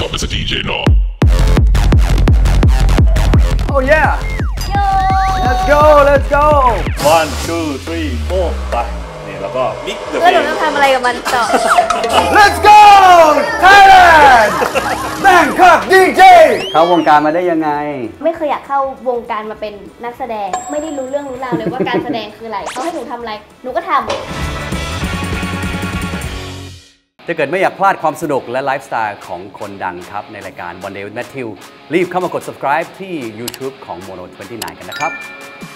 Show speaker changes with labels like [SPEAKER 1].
[SPEAKER 1] up as a DJ now.
[SPEAKER 2] Oh yeah let's go let's go
[SPEAKER 3] 1 2 3 4ไปนี่แล้วก็มิกเดอะ
[SPEAKER 4] แล้วหนูต้องทำอะไรกับมันต่อ
[SPEAKER 2] let's go Thailand Bangkok DJ เข้าวงการมาได้ยังไง
[SPEAKER 4] ไม่เคยอยากเข้าวงการมาเป็นนักแสดงไม่ได้รู้เรื่องรู้ราวเลยว่าการแสดงคืออะไรเขาให้หนูทำอะไรหนูก็ทำ
[SPEAKER 2] ถ้าเกิดไม่อยากพลาดความสนุกและไลฟ์สไตล์ของคนดังครับในรายการ One Day with Matthew รีบเข้ามากด subscribe ที่ YouTube ของ Mono 29 กันนะครับ